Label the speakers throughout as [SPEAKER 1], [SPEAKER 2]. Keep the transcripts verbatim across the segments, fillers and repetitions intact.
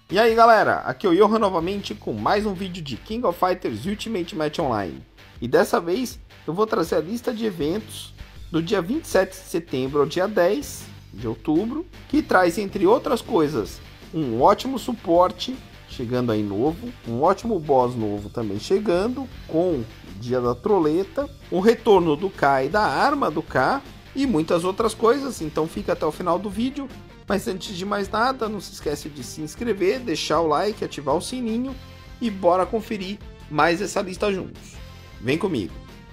[SPEAKER 1] E aí galera, aqui é o Johan novamente com mais um vídeo de King of Fighters Ultimate Match Online. E dessa vez eu vou trazer a lista de eventos do dia vinte e sete de setembro ao dia dez de outubro, que traz, entre outras coisas, um ótimo suporte chegando aí novo, um ótimo boss novo também chegando, com Dia da Troleta, o retorno do K e da arma do K e muitas outras coisas, então fica até o final do vídeo. Mas antes de mais nada, não se esquece de se inscrever, deixar o like, ativar o sininho e bora conferir mais essa lista juntos. Vem comigo!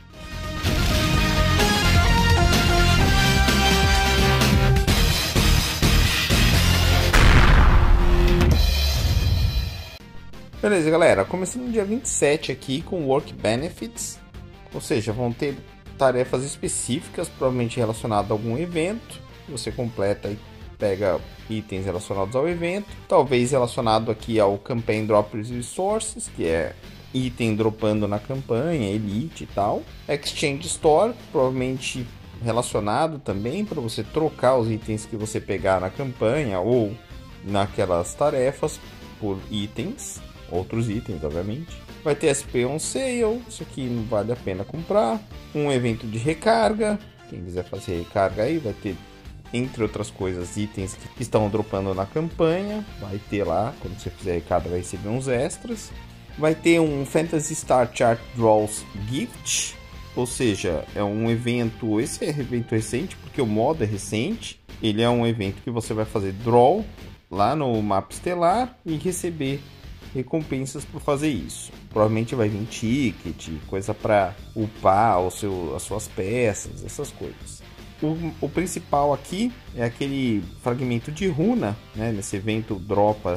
[SPEAKER 1] Beleza, galera, começando no dia vinte e sete aqui com Work Benefits, ou seja, vão ter tarefas específicas, provavelmente relacionadas a algum evento. Você completa e pega itens relacionados ao evento, talvez relacionado aqui ao Campaign Drop Resources, que é item dropando na campanha, Elite e tal. Exchange Store, provavelmente relacionado também para você trocar os itens que você pegar na campanha ou naquelas tarefas por itens, outros itens, obviamente. Vai ter S P on Sale, isso aqui não vale a pena comprar. Um evento de recarga, quem quiser fazer recarga aí vai ter, entre outras coisas, itens que estão dropando na campanha. Vai ter lá, quando você fizer recarga vai receber uns extras. Vai ter um Phantasy Star Chart Draws Gift, ou seja, é um evento, esse é um evento recente porque o modo é recente. Ele é um evento que você vai fazer draw lá no mapa estelar e receber recompensas por fazer isso. Provavelmente vai vir ticket, coisa para upar o seu, as suas peças, essas coisas. O, o principal aqui é aquele fragmento de runa, né? Nesse evento dropa,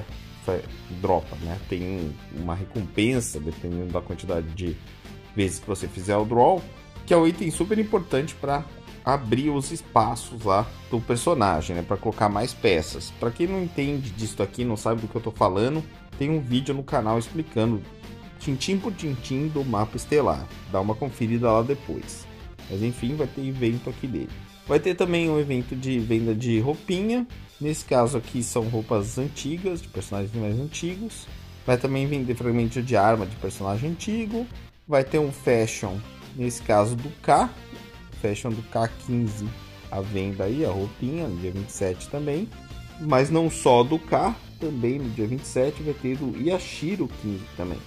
[SPEAKER 1] dropa, né? Tem um, uma recompensa dependendo da quantidade de vezes que você fizer o draw, que é um item super importante para abrir os espaços lá do personagem, né? Para colocar mais peças. Para quem não entende disso aqui, não sabe do que eu tô falando, tem um vídeo no canal explicando tintim por tintim do mapa estelar. Dá uma conferida lá depois. Mas enfim, vai ter evento aqui dele. Vai ter também um evento de venda de roupinha. Nesse caso aqui são roupas antigas, de personagens mais antigos. Vai também vender fragmento de arma de personagem antigo. Vai ter um fashion, nesse caso do K. Fashion do K quinze à venda aí, a roupinha, no dia vinte e sete também. Mas não só do K, também no dia vinte e sete vai ter do Yashiro quinze também.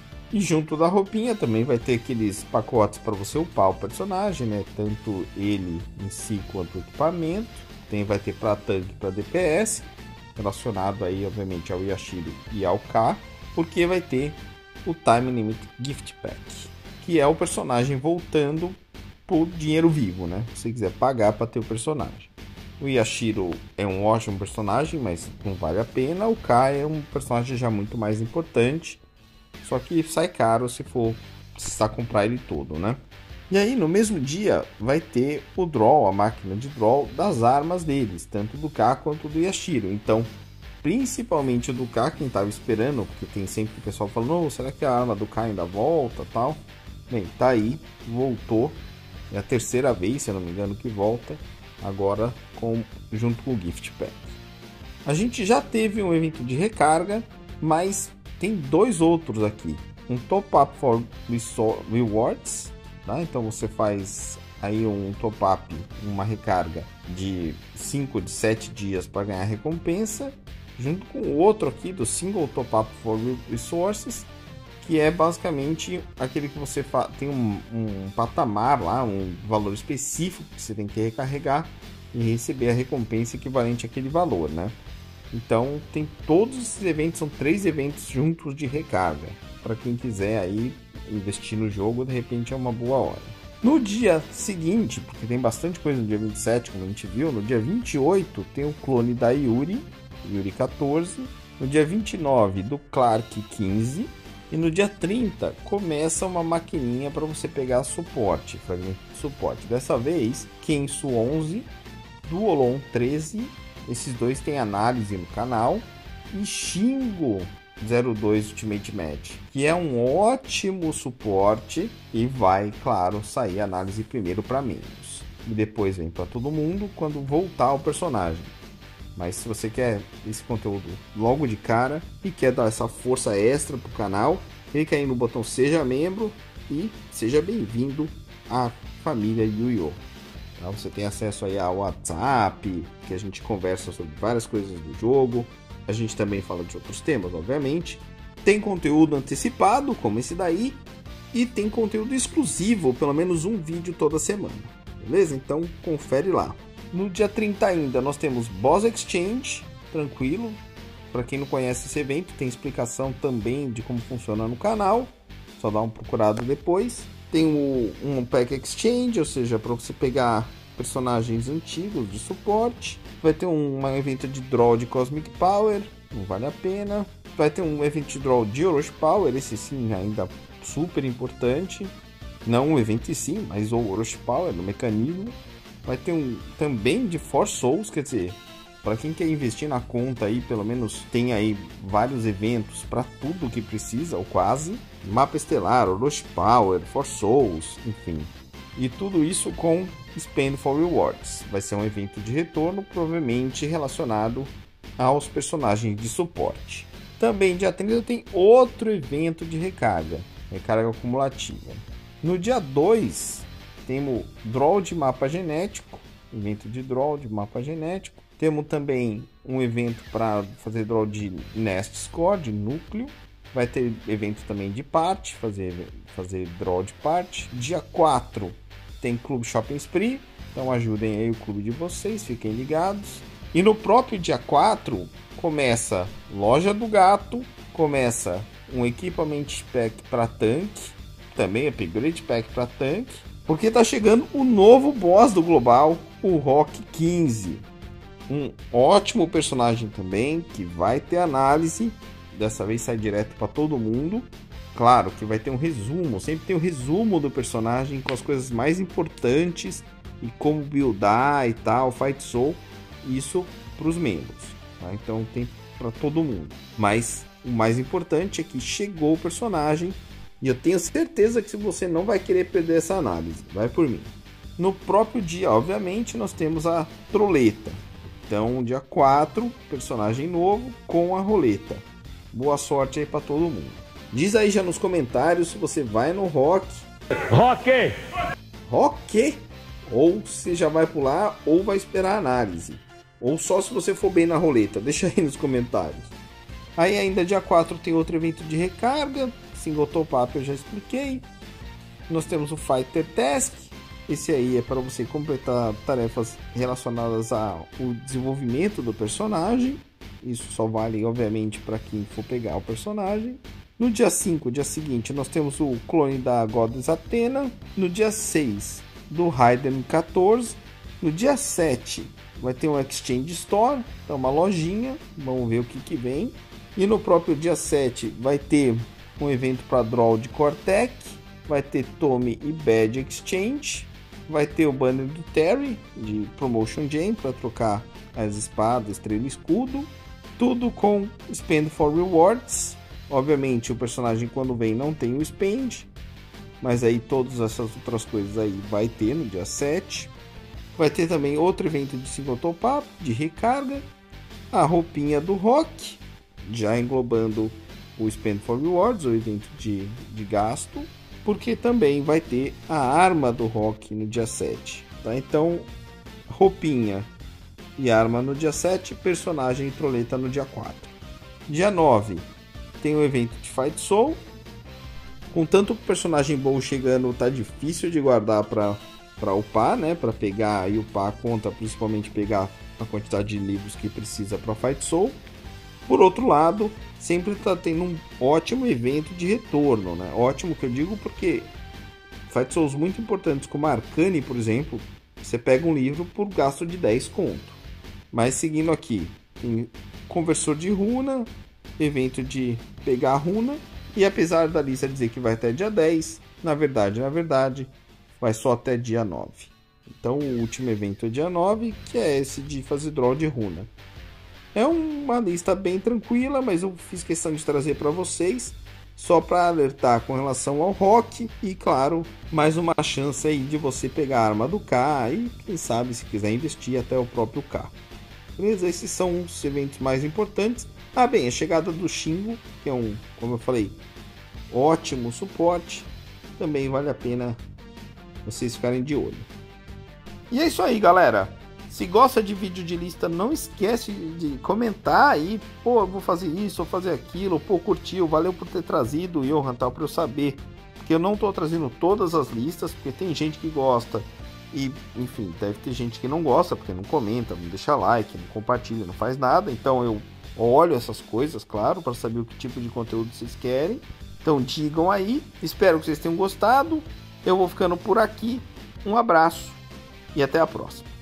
[SPEAKER 1] E junto da roupinha também vai ter aqueles pacotes para você upar o personagem, né? Tanto ele em si quanto o equipamento. Tem, vai ter para tanque e para D P S, relacionado aí obviamente ao Yashiro e ao K, porque vai ter o Time Limit Gift Pack, que é o personagem voltando por dinheiro vivo, né? Se você quiser pagar para ter o personagem. O Yashiro é um ótimo personagem, mas não vale a pena. O K é um personagem já muito mais importante, só que sai caro se for precisar comprar ele todo, né? E aí, no mesmo dia, vai ter o draw, a máquina de draw das armas deles, tanto do K quanto do Yashiro. Então, principalmente o do K, quem estava esperando, porque tem sempre o pessoal falando, oh, será que a arma do K ainda volta, tal? Bem, tá aí, voltou. É a terceira vez, se eu não me engano, que volta, agora com, junto com o Gift Pack. A gente já teve um evento de recarga, mas tem dois outros aqui. Um Top Up for Rewards, tá? Então você faz aí um top up, uma recarga de cinco, de sete dias para ganhar recompensa, junto com o outro aqui do Single Top Up for Resources, que é basicamente aquele que você tem um, um patamar lá, um valor específico que você tem que recarregar e receber a recompensa equivalente àquele valor, né? Então tem todos esses eventos, são três eventos juntos de recarga. Para quem quiser aí investir no jogo, de repente é uma boa hora. No dia seguinte, porque tem bastante coisa no dia vinte e sete, como a gente viu, no dia vinte e oito tem o clone da Yuri, Yuri quatorze. No dia vinte e nove do Clark quinze. E no dia trinta começa uma maquininha para você pegar suporte, fragmento de suporte. Dessa vez, Kensu onze, Duolon treze, esses dois têm análise no canal, e Shingo zero dois Ultimate Match, que é um ótimo suporte e vai, claro, sair análise primeiro para membros. E depois vem para todo mundo quando voltar o personagem. Mas se você quer esse conteúdo logo de cara e quer dar essa força extra pro canal, clica aí no botão Seja Membro e seja bem-vindo à família Yu-Gi-Oh! Tá? Você tem acesso aí ao WhatsApp, que a gente conversa sobre várias coisas do jogo. A gente também fala de outros temas, obviamente. Tem conteúdo antecipado, como esse daí. E tem conteúdo exclusivo, pelo menos um vídeo toda semana. Beleza? Então confere lá. No dia trinta ainda nós temos Boss Exchange, tranquilo. Para quem não conhece esse evento, tem explicação também de como funciona no canal. Só dá um procurado depois. Tem o, um Pack Exchange, ou seja, para você pegar personagens antigos de suporte. Vai ter um, um evento de draw de Cosmic Power, não vale a pena. Vai ter um evento de draw de Orochi Power, esse sim ainda super importante. Não o evento em si, mas o Orochi Power, no mecanismo. Vai ter um também de Force Souls, quer dizer, para quem quer investir na conta aí, pelo menos tem aí vários eventos para tudo que precisa, ou quase. Mapa Estelar, Orochi Power, Force Souls, enfim. E tudo isso com Spend for Rewards. Vai ser um evento de retorno, provavelmente relacionado aos personagens de suporte. Também dia trinta tem outro evento de recarga, recarga acumulativa. No dia dois temos Draw de Mapa Genético, evento de Draw de Mapa Genético. Temos também um evento para fazer Draw de Nest Score, de núcleo. Vai ter evento também de parte, fazer, fazer Draw de parte. Dia quatro tem Clube Shopping Spree, então ajudem aí o clube de vocês, fiquem ligados. E no próprio dia quatro começa Loja do Gato, começa um Equipamento Pack para tanque, também Upgrade Pack para tanque, porque tá chegando o novo boss do Global, o Rock quinze. Um ótimo personagem também, que vai ter análise, dessa vez sai direto para todo mundo. Claro que vai ter um resumo, sempre tem um resumo do personagem com as coisas mais importantes e como buildar e tal, Fight Soul, isso para os membros, tá? Então tem para todo mundo. Mas o mais importante é que chegou o personagem e eu tenho certeza que se você não vai querer perder essa análise, vai por mim. No próprio dia, obviamente, nós temos a troleta. Então, dia quatro, personagem novo com a roleta. Boa sorte aí para todo mundo. Diz aí já nos comentários se você vai no Rock.
[SPEAKER 2] Rock!
[SPEAKER 1] Rock! Ou se já vai pular ou vai esperar a análise. Ou só se você for bem na roleta. Deixa aí nos comentários. Aí ainda dia quatro tem outro evento de recarga. Single Top Up eu já expliquei. Nós temos o Fighter Task. Esse aí é para você completar tarefas relacionadas ao desenvolvimento do personagem. Isso só vale, obviamente, para quem for pegar o personagem. No dia cinco, dia seguinte, nós temos o clone da Goddess Athena. No dia seis, do Raiden quatorze. No dia sete, vai ter um Exchange Store, então uma lojinha. Vamos ver o que, que vem. E no próprio dia sete, vai ter um evento para Draw de Cortec. Vai ter Tommy e Bad Exchange. Vai ter o banner do Terry, de Promotion Gem, para trocar as espadas, estrela e escudo. Tudo com Spend for Rewards. Obviamente o personagem quando vem não tem o Spend, mas aí todas essas outras coisas aí vai ter no dia sete. Vai ter também outro evento de Single Top Up, de recarga. A roupinha do Rock, já englobando o Spend for Rewards, o evento de, de gasto. Porque também vai ter a arma do Rock no dia sete. Tá? Então, roupinha e arma no dia sete, personagem e troleta no dia quatro. Dia nove tem o evento de Fight Soul. Com tanto personagem bom chegando, tá difícil de guardar para upar, né? Para pegar e upar a conta, principalmente pegar a quantidade de livros que precisa para Fight Soul. Por outro lado, sempre está tendo um ótimo evento de retorno, né? Ótimo que eu digo porque Fight Souls muito importantes como a Arcane, por exemplo, você pega um livro por gasto de dez conto. Mas seguindo aqui, tem conversor de runa, evento de pegar a runa, e apesar da lista dizer que vai até dia dez, na verdade, na verdade, vai só até dia nove. Então o último evento é dia nove, que é esse de fazer draw de runa. É uma lista bem tranquila, mas eu fiz questão de trazer para vocês só para alertar com relação ao Rock e, claro, mais uma chance aí de você pegar a arma do K e, quem sabe, se quiser investir até o próprio K. Beleza? Esses são os eventos mais importantes. Ah, bem, a chegada do Shingo, que é um, como eu falei, ótimo suporte. Também vale a pena vocês ficarem de olho. E é isso aí, galera. Se gosta de vídeo de lista, não esquece de comentar aí. Pô, eu vou fazer isso, vou fazer aquilo. Pô, curtiu, valeu por ter trazido o Johan tal para eu saber. Porque eu não tô trazendo todas as listas, porque tem gente que gosta. E, enfim, deve ter gente que não gosta, porque não comenta, não deixa like, não compartilha, não faz nada. Então eu olho essas coisas, claro, para saber o que tipo de conteúdo vocês querem. Então digam aí. Espero que vocês tenham gostado. Eu vou ficando por aqui. Um abraço e até a próxima.